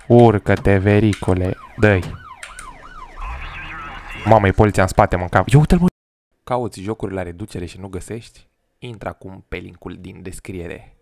Urcă-te, vericule. Dă-i. Mamă, e poliția în spate, mă, în cap. Ia uite-l, mă. Cauți jocuri la reducere și nu găsești? Intră acum pe linkul din descriere.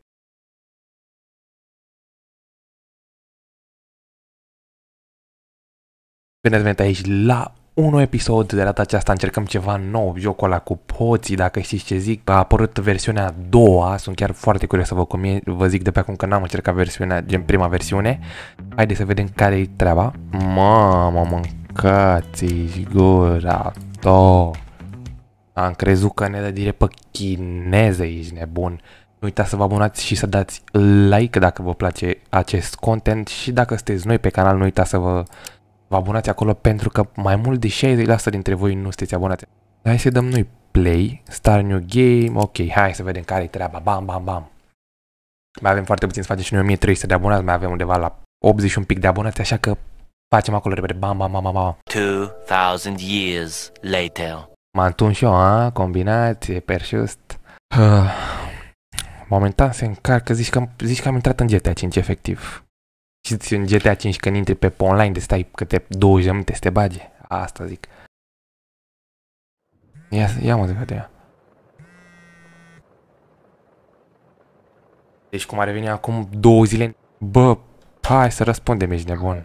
Bine ați venit aici la un nou episod. De data aceasta încercăm ceva nou, jocul ăla cu poții, dacă știți ce zic. A apărut versiunea a doua, sunt chiar foarte curios să văd cum e. Vă zic de pe acum că n-am încercat versiunea, gen prima versiune. Haideți să vedem care-i treaba. Mamă, mâncați-și gura, am crezut că ne dă direct pe chineză, ești nebun. Nu uitați să vă abonați și să dați like dacă vă place acest content și dacă sunteți noi pe canal, nu uitați să vă abonați acolo pentru că mai mult de 60% dintre voi nu sunteți abonați. Hai să dăm noi play, start new game, ok, hai să vedem care-i treaba, bam, bam, bam. Mai avem foarte puțin să facem și noi 1300 de abonați, mai avem undeva la 80 și un pic de abonați, așa că facem acolo repede, bam, bam, bam, bam, bam. 2000 years later. M-am întors și eu, combinație, perșust. Momentan se încarcă, zici că am intrat în GTA 5, efectiv. Și în GTA 5 când intri pe online de stai câte 20 de minute să te bage. Asta zic. Ia mă, de ea. Deci cum a revenit acum 2 zile. Bă, hai să răspundem, ești nebun.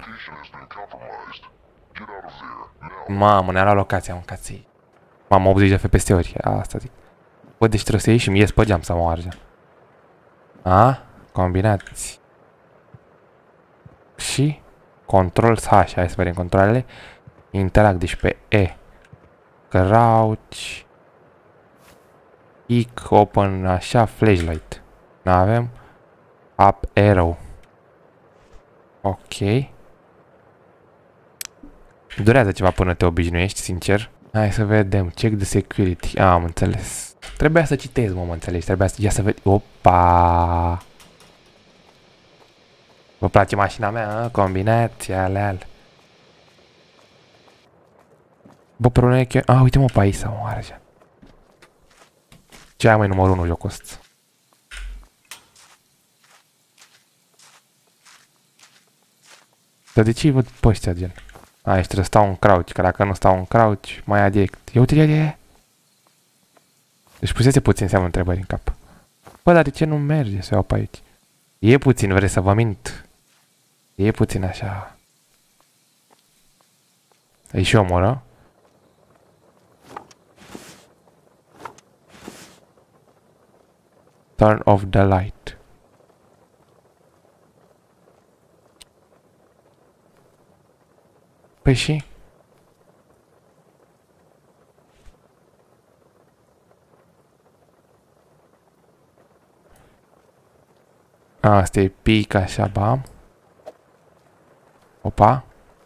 Mamă, ne-a luat locația, mâncați-i. Mamă, 80 de FPS-uri, asta zic. Bă, deci trebuie să ieși și mi ies pe geam să mă arge. Combinați. Și control H, hai să vedem controlele. Interact, deci pe E. Crouch. Pick, open, așa, flashlight. N-avem. Up arrow. Ok. Durează ceva până te obișnuiești, sincer. Hai să vedem. Check the security. Am înțeles. Trebuia să citez, mă înțelegi. Trebuia să... Ia să vezi. Opa! Vă place mașina mea, combinația, aleal. Bă, problema e că... uite mă pe aici să mă arge. Ce ai mai numărul 1 jocul ăsta? Dar de ce-i văd pe ăștia, gen? Aici trebuie să stau în crouch, că dacă nu stau în crouch, mai ia direct. Ia uite, ia. Deci pusese puțin seamă întrebări în cap. Bă, dar de ce nu merge să iau pe aici? E puțin, vrei să vă mint? E puțin așa. E și omoră. Turn off the light. Păi și? Asta e pic așa, bam. Opa.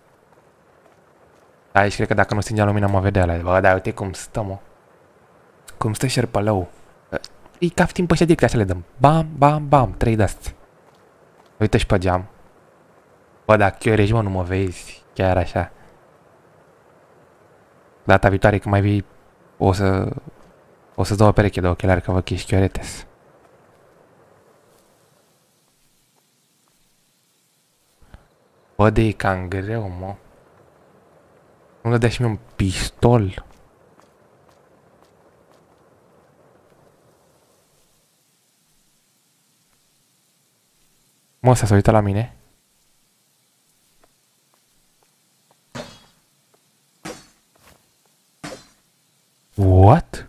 Aici cred că dacă nu stingea lumina mă vedea la el. Bă, dar uite cum stă, mă. Cum stă șerpălău. E ca timp pe ăștia direct, așa le dăm. Bam, bam, bam. 3 de-astea. Uite și pe geam. Bă, dacă eu regimă nu mă vezi. Chiar așa. Data viitoare când mai vii o să-ți dau o pereche de ochelari că văd că ești chioretes. Bă, de e cam greu, mă. Nu dădea și mie un pistol. Mă, ăsta s-a uitat la mine. What?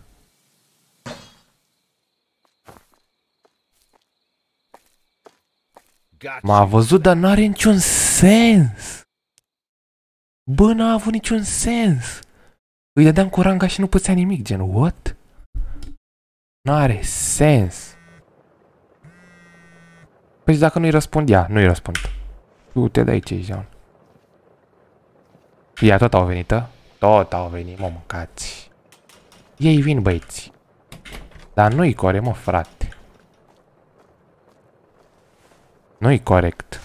M-a văzut, dar n-are niciun sens. Bă, n-a avut niciun sens. Îi dădeam cu ranga și nu putea nimic, gen, what? N-are sens. Păi dacă nu-i răspundea, nu-i răspund. Du-te de aici, Jean. Ia, tot au venit, Tot au venit, mă, mâncați. Ei vin, băieți. Dar nu-i corect, mă, frate. Nu-i corect.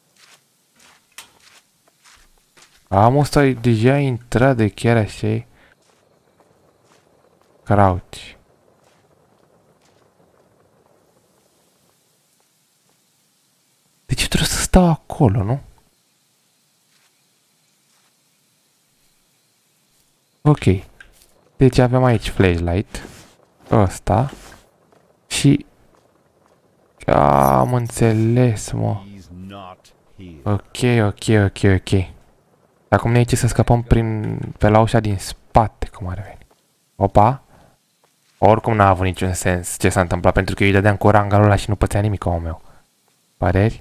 Am ăsta deja intrat de chiar așa. Crouch. De ce trebuie să stau acolo, nu? Ok. Deci avem aici flashlight. Ăsta. Și... Am înțeles, mă. Ok, ok, ok, ok. Acum ne e ce să scăpăm pe la ușa din spate, cum ar veni. Opa. Oricum n-a avut niciun sens ce s-a întâmplat, pentru că eu îi dădeam cu rangalul ăla și nu pățea nimic omul meu. Păreri?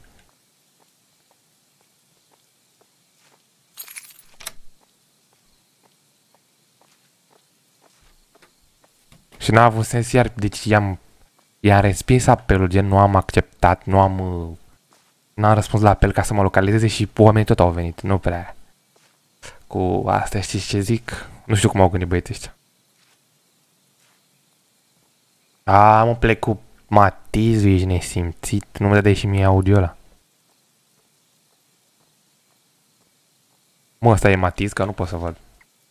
Și n-a avut sens iar, deci i-am respins apelul, gen nu am acceptat, n-am răspuns la apel ca să mă localizeze și oamenii tot au venit, nu prea. Cu asta știți ce zic? Nu știu cum au gândit băieții ăștia. Mă plec cu Matizul, ești nesimțit, nu mă dădeai și mie audio ăla. Mă, ăsta e Matiz, că nu pot să văd.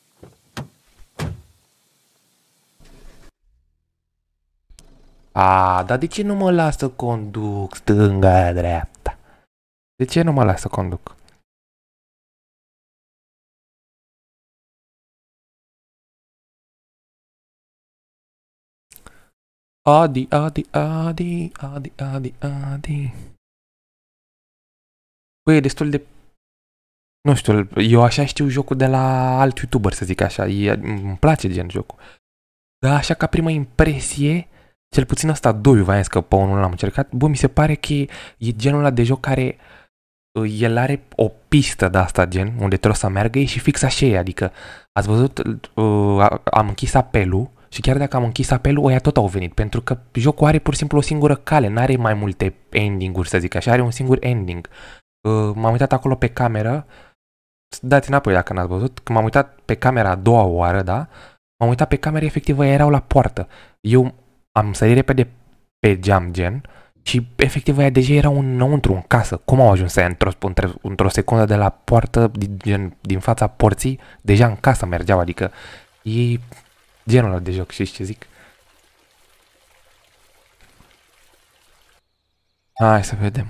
Dar de ce nu mă las să conduc stânga-dreapta? De ce nu mă las să conduc? Adi, Adi, Adi, Adi, Adi, Adi. Băi, e destul de... Nu știu, eu așa știu jocul de la alt youtuber, să zic așa. Îmi place gen jocul. Dar așa ca primă impresie, cel puțin ăsta 2, v-am zis că pe unul l-am încercat, bă, mi se pare că e genul ăla de joc care el are o pistă de asta, gen, unde trebuie să meargă și fix așa e, adică, ați văzut, am închis apelul și chiar dacă am închis apelul, ăia tot au venit, pentru că jocul are pur și simplu o singură cale, n-are mai multe ending-uri, să zic așa, are un singur ending. M-am uitat acolo pe cameră, dați înapoi dacă n-ați văzut, când m-am uitat pe camera a doua oară, da, m-am uitat pe cameră, efectiv, erau la poartă. Eu am sărit repede pe geam, gen, și efectiv aia deja erau înăuntru, în casă. Cum au ajuns aia într-o secundă de la poartă, din fața porții, deja în casă mergeau, adică e genul ăla de joc, știți ce zic? Hai să vedem.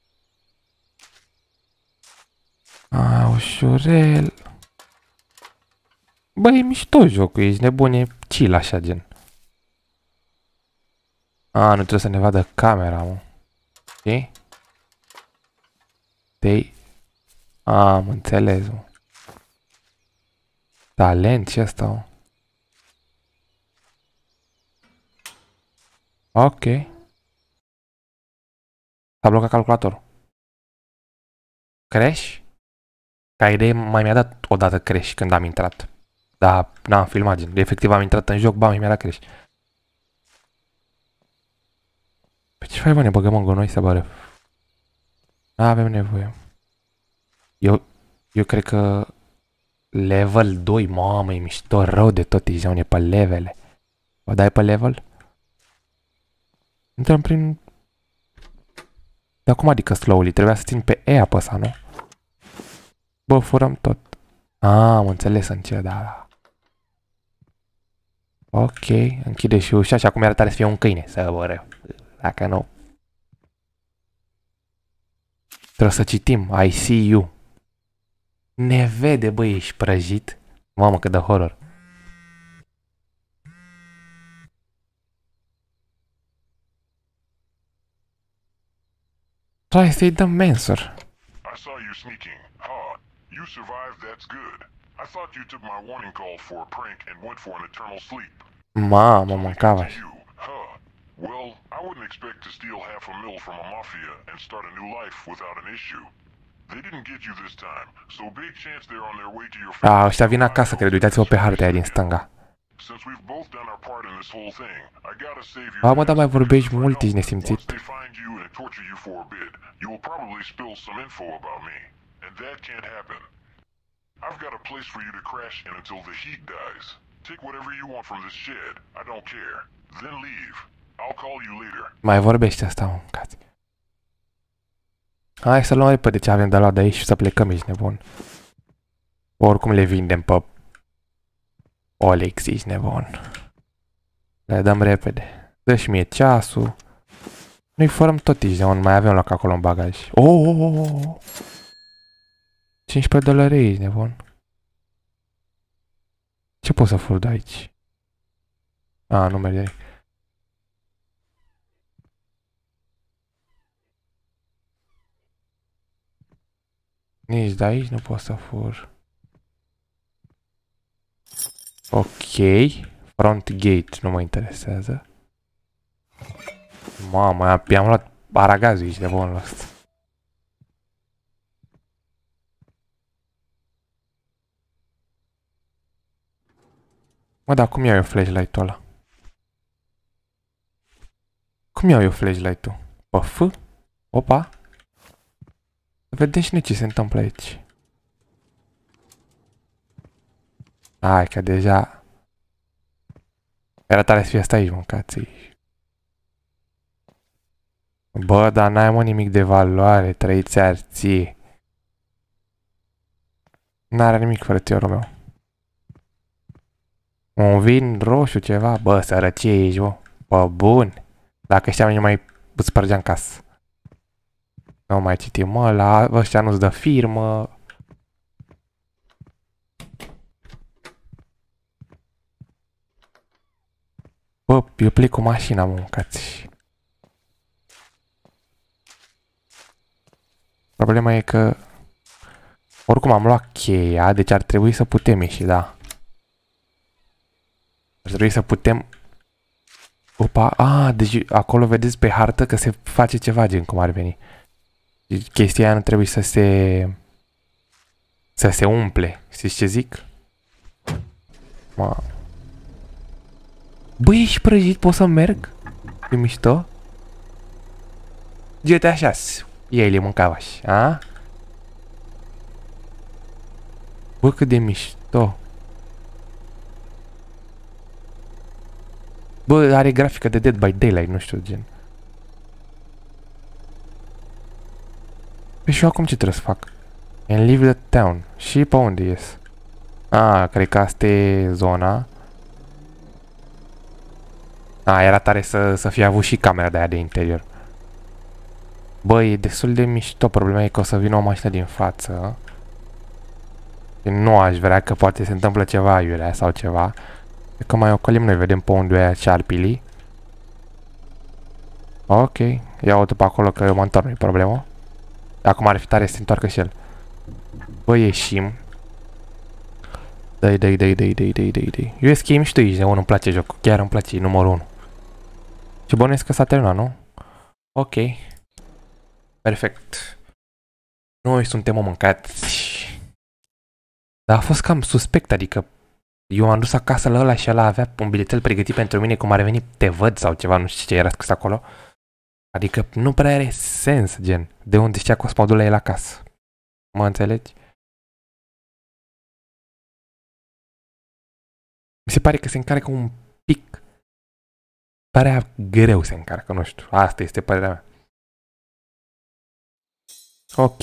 Ușurel. Băi, e mișto jocul, ești nebun, e chill așa, gen. Nu trebuie să ne vadă camera, mă. Ok? Am înțeles, mă. Talent și asta, mă. Ok. S-a blocat calculatorul. Crash? Ca idee, mai mi-a dat odată crash când am intrat. Dar n-am filmat, gen. Efectiv am intrat în joc, bam, mi-a dat crash. Pe ce faci, bă, ne băgăm în gunoi să bără? N-avem nevoie. Eu cred că level 2, mamă, e mișto rău de tot, ești ne pe levele. O dai pe level? Intrăm prin... Dar cum adică slowly? Trebuia să țin pe E apăsa, nu? Bă, furăm tot. Am înțeles în ce, da. Ok, închide și ușa și acum era tare să fie un câine, să bără. Dacă nu... Trebuie să citim. I see you. Ne vede, băi, ești prăjit. Mamă, cât de horror. Trai să-i dăm mensuri. I saw you sneaking. You survived, that's good. I thought you took my warning call for a prank and went for an eternal sleep. Mamă, mâncava. Well, I wouldn't expect to steal $500,000 from a mafia and start a new life without an issue. They didn't get you this time, so big chance they're on their way to your family. Ăștia vin acasă, cred, uitați-vă pe harta aia din stânga. Since we've both done our part in this whole thing, I gotta save you. Mă, dar mai vorbești mult, ești nesimțit. Once they find you and torture you for a bit, you will probably spill some info about me, and that can't happen. I've got a place for you to crash in until the heat dies. Take whatever you want from this shed. I don't care. Then leave. I'll call you later. Mai vorbește asta, mâncați. Hai să luăm repede ce avem de luat de aici și să plecăm, ești nebun. Oricum le vindem pe Olex, ești nebun. Le dăm repede. Dă și mie ceasul. Noi fărăm tot, ești nebun, mai avem loc acolo în bagaj. Oh! 15 dolari, ești nebun. Ce pot să fur de aici? A, nu merge. Nici de aici nu pot să fur. Ok. Front gate nu mă interesează. Mamă, i-am luat aragazul aici de bunul ăsta. Mă, dar cum iau eu flashlight-ul ăla? Cum iau eu flashlight-ul? Pe F? Opa! Vedem și noi ce se întâmplă aici. Hai că deja... Era tare să fie asta aici, mâncați. Bă, dar n-ai mă nimic de valoare, trăiți arții. N-are nimic frățiorul meu. Un vin roșu ceva, bă, sărăcie ești, bă. Bă, bun. Dacă știam, nu mai spărgeam casă. Nu mai citim, mă, la ăștia nu-ți dă firmă. Bă, eu plec cu mașina, mă, mâncați. Problema e că... Oricum am luat cheia, deci ar trebui să putem ieși, da. Ar trebui să putem... Opa, deci acolo vedeți pe hartă că se face ceva gen cum ar veni. Deci chestia aia nu trebuie să se... Să se umple. Știți ce zic? Băi, ești prăjit? Pot să merg? E mișto? Uite așa, ei le mâncau așa, a? Bă, cât de mișto. Bă, are grafică de Dead by Daylight, nu știu, gen. Păi și eu acum ce trebuie să fac? And leave the town. Și pe unde ies? Cred că asta e zona. Era tare să fie avut și camera de aia de interior. Bă, e destul de mișto. Problema e că o să vină o mașină din față. Nu aș vrea că poate se întâmplă ceva iurea sau ceva. E că mai ocolim noi, vedem pe unde e șarpilii. Ok, ia-o pe acolo că eu mă întorc, nu-i problemă. Acum ar fi tare să se întoarcă și el. Bă, ieșim. Dai. Eu schimb și tu aici, nu-mi place jocul. Chiar îmi place, numărul 1. Și bănuiesc că s-a terminat, nu? Ok. Perfect. Noi suntem o mâncați. Dar a fost cam suspect, adică eu am dus acasă la ăla și ăla avea un bilețel pregătit pentru mine cum ar veni te văd sau ceva, nu știu ce era scris acolo. Adică nu prea are sens, gen, de unde știa Cosmodul la el acasă. Mă înțelegi? Mi se pare că se încarcă un pic. Parea greu se încarcă, nu știu. Asta este părerea mea. Ok.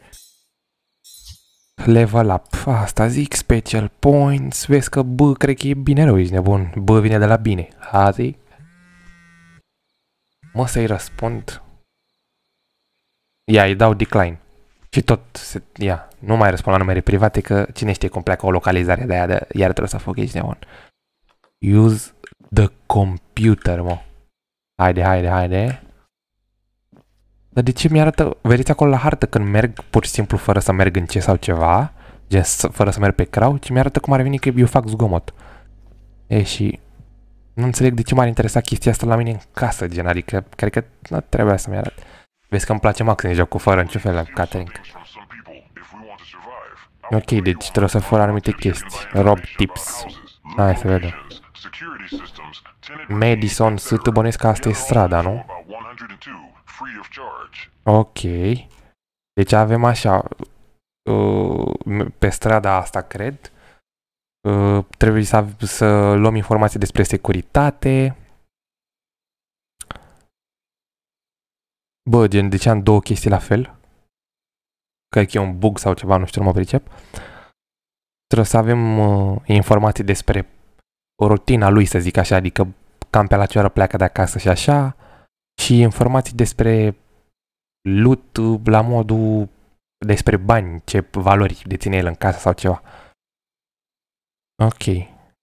Level up. Asta zic, special points. Vezi că B, cred că e bine rău, ești nebun. B vine de la bine. Azi. Mă, să-i răspund. Ia, îi dau decline. Și tot, nu mai răspund la numere private, că cine știe cum pleacă o localizare de aia, iar trebuie să fac, ești nebun. Use the computer, mă. Haide. Dar de ce mi-arătă, vedeți acolo la hartă când merg pur și simplu fără să merg în ce sau ceva, gen fără să merg pe crau, ci mi-arătă cum ar veni că eu fac zgomot. Și nu înțeleg de ce m-ar interesa chestia asta la mine în casă, gen, adică cred că nu trebuia să-mi arăt. Vezi că îmi place maxim joc cu fără niciun fel de catering. Ok, deci trebuie să fără anumite chestii. Rob tips. Hai să vedem. Madison, să te bănesc că asta e strada, nu? Ok. Deci avem așa, pe strada asta, cred, trebuie să luăm informații despre securitate. Bă, gen, de ce am două chestii la fel? Cred că e un bug sau ceva, nu știu, nu mă pricep. Trebuie să avem informații despre rutina lui, să zic așa, adică cam pe la ce oră pleacă de acasă și așa. Și informații despre loot la modul despre bani, ce valori deține el în casă sau ceva. Ok.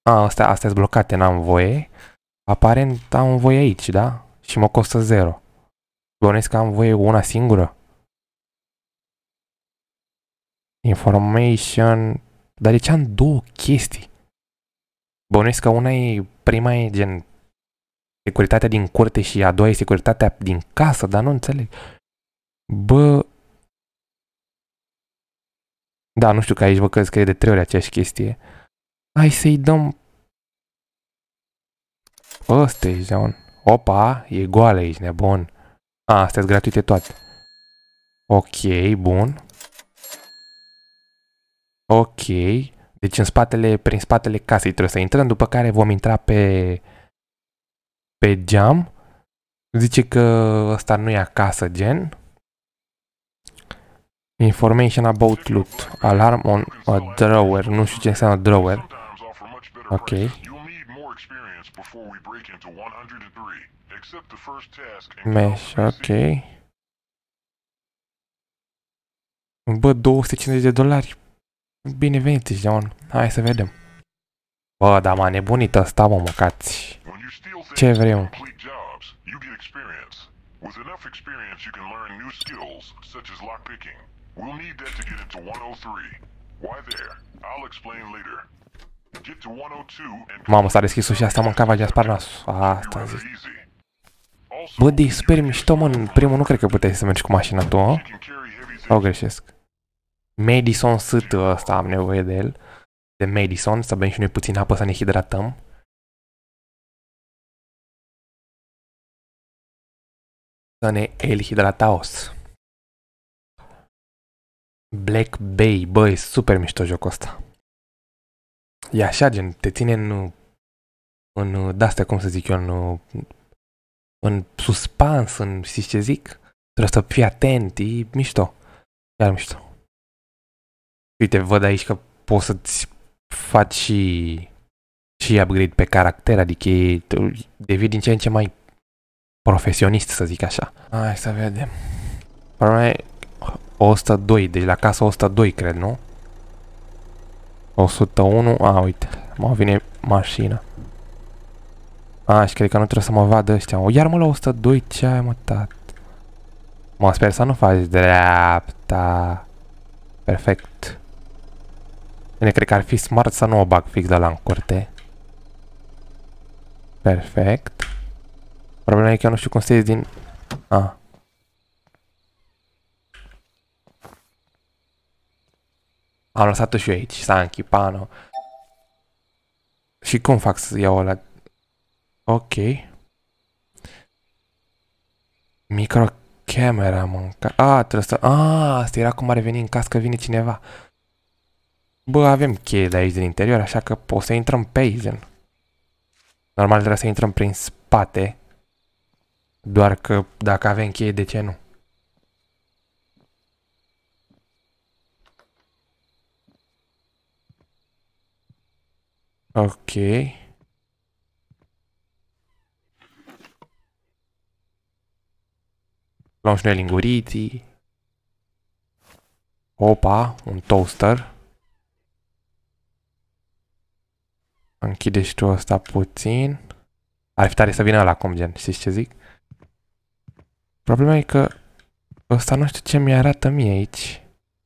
Astea sunt blocate, n-am voie. Aparent am voie aici, da? Și mă costă 0. Bănesc că am voie una singură. Information... Dar de ce am două chestii? Bănesc că una e... Prima e gen... Securitatea din curte și a doua e securitatea din casă, dar nu înțeleg. Bă... Da, nu știu că aici vă că scrie de 3 ori aceeași chestie. Hai să-i dăm... Ăsta e, Jean. Opa, e goală aici, nebun. Astea-s gratuite toate. Ok, bun. Ok. Deci prin spatele casei trebuie să intrăm, după care vom intra pe geam. Zice că ăsta nu e acasă, gen. Information about loot. Alarm on a drawer. Nu știu ce înseamnă drawer. Ok. Mesh, ok. Bă, $250. Bine venit, Jean. Hai să vedem. Bă, dar m-a nebunit ăsta, mă, măcați. Ce vrem? With enough experience, you can learn new skills, such as lockpicking. We'll need that to get into 103. Why there? I'll explain later. Get to 102 and... Mamă, s-a deschis ușa asta, mâncava de spar nasul. Asta zic. Bă, de super mișto, mă, în primul nu cred că puteai să mergi cu mașina tu, hă? Sau greșesc? Madison Sât ăsta, am nevoie de el. De Madison, să bem și noi puțin apă să ne hidratăm. Să ne elhidrataos. Black Bay, bă, e super mișto jocul ăsta. E așa, gen, te ține în de-astea, cum să zic eu, în suspans, în, știți ce zic? Trebuie să fii atent, e mișto. Iar mișto. Uite, văd aici că poți să-ți faci și upgrade pe caracter, adică devii din ce în ce mai profesionist, să zic așa. Hai să vedem. Problema e 102, deci la casa 102, cred, nu? 101, uite, mă vine mașina. Și cred că nu trebuie să mă vadă ăștia. Iar mă la 102, ce ai, mă, tat? Mă, sper să nu faci dreapta. Perfect. Bine, cred că ar fi smart să nu o bag fix de la în curte. Perfect. Problema e că eu nu știu cum să ies din... Am lăsat-o și eu aici, s-a închipat. Și cum fac să iau ăla? Ok. Microcamera, mânca. Trebuie să... asta era cum ar veni în caz că vine cineva. Bă, avem cheie de aici din interior, așa că o să intrăm pe aici. Normal trebuie să intrăm prin spate. Doar că dacă avem cheie, de ce nu? Ok. Luăm și noi linguriții. Opa, un toaster. Închide și tu ăsta puțin. Ar fi tare să vină ăla acum, gen, știți ce zic? Problema e că ăsta nu știu ce mi-arată mie aici.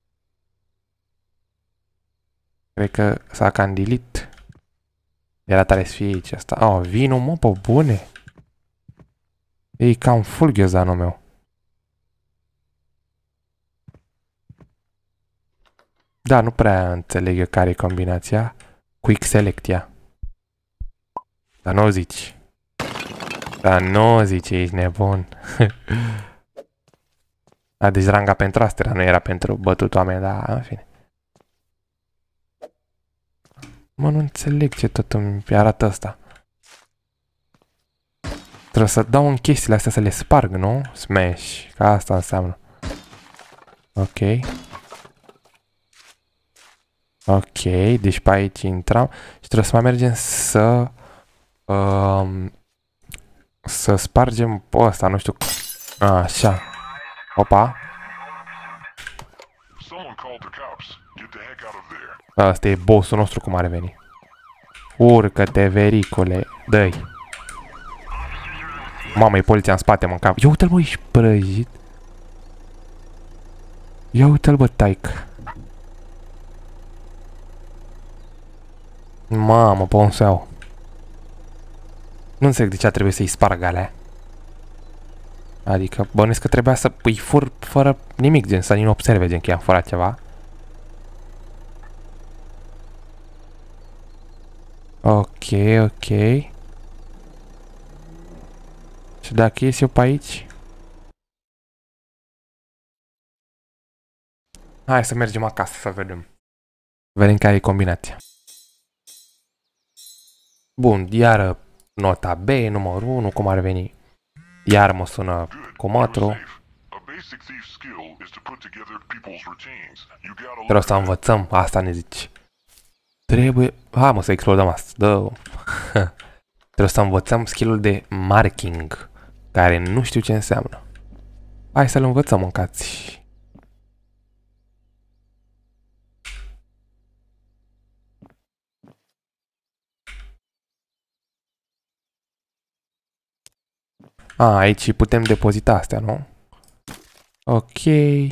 Cred că s-a candilit. Era tare să fie aici asta. Vinul, mă, pe bune. E cam full ghiozdanul meu. Da, nu prea înțeleg eu care e combinația. Quick select, ia. Dar nu o zici. Dar nu o zici, ești nebun. Deci ranga pentru asta, nu era pentru bătut oameni, dar în fine. Mă, nu înțeleg ce tot îmi arată asta. Trebuie să dau în chestiile astea să le sparg, nu? Smash, că asta înseamnă. Ok. Ok, deci pe aici intram și trebuie să mai mergem să spargem pe ăsta, nu știu. Așa. Opa. Asta e bossul nostru cum ar veni. Urcă-te, vericule. Dă-i. Mamă, e poliția în spate, mă, în cap. Ia uite-l, mă, ești prăjit. Ia uite-l, bă, taică. Mamă, pe un să iau. Nu înțeleg de ce trebuie să-i sparg alea. Adică, bănuiesc că trebuia să îi fur fără nimic, gen, să nu observe, gen, că i-am furat ceva. Ok, ok. Și dacă ies eu pe aici? Hai să mergem acasă să vedem. Vedem care e combinația. Bun, iară nota B, numărul 1, cum ar veni. Iar mă sună Comatru. Trebuie să învățăm, asta ne zici. Trebuie... Hai mă să explodăm asta, dă. Trebuie să învățăm skill-ul de marking, care nu știu ce înseamnă. Hai să-l învățăm, mâncați. Aici putem depozita astea, nu? Ok.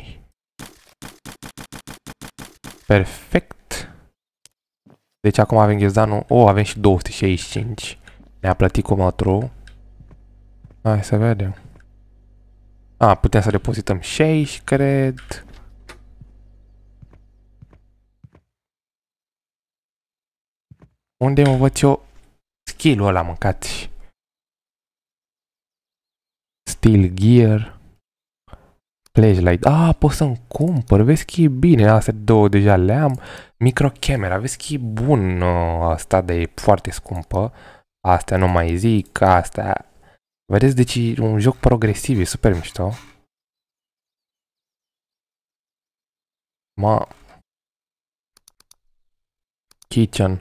Perfect. Deci acum avem ghiozdanul. Avem și 265. Ne-a plătit Comatru. Hai să vedem. Putem să depozităm 6, cred. Unde mă văd eu skill-ul ăla, mâncați? Steel Gear. Flashlight. Pot să-mi cumpăr. Vezi că e bine. Astea două deja le-am. Microcamera. Vezi că e bun asta, de e foarte scumpă. Astea nu mai zic. Astea. Vedeți, deci e un joc progresiv. E super mișto. Kitchen.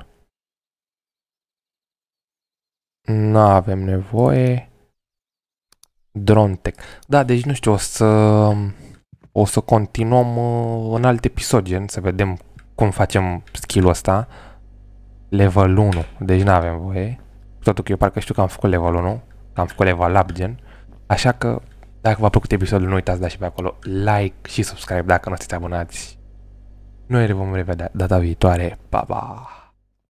Nu avem nevoie. Drone Tech. Da, deci nu știu, o să continuăm în alt episod, gen, să vedem cum facem skill-ul ăsta. Level 1, deci nu avem voie. Totul că eu parcă știu că am făcut level 1, că am făcut level up, gen. Așa că, dacă v-a plăcut episodul, nu uitați să dați și pe acolo like și subscribe dacă nu sunteți abonați. Noi ne vom revedea data viitoare. Pa, pa!